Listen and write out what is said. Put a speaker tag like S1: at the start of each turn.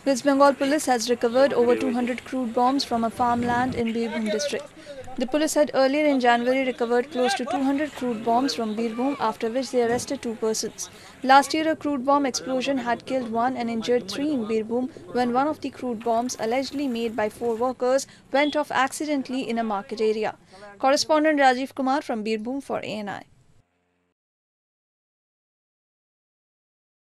S1: West Bengal Police has recovered over 200 crude bombs from a farmland in Birbhum district. The police had earlier in January recovered close to 200 crude bombs from Birbhum, after which they arrested 2 persons. Last year, a crude bomb explosion had killed 1 and injured 3 in Birbhum when one of the crude bombs, allegedly made by 4 workers, went off accidentally in a market area. Correspondent Rajiv Kumar from Birbhum for ANI.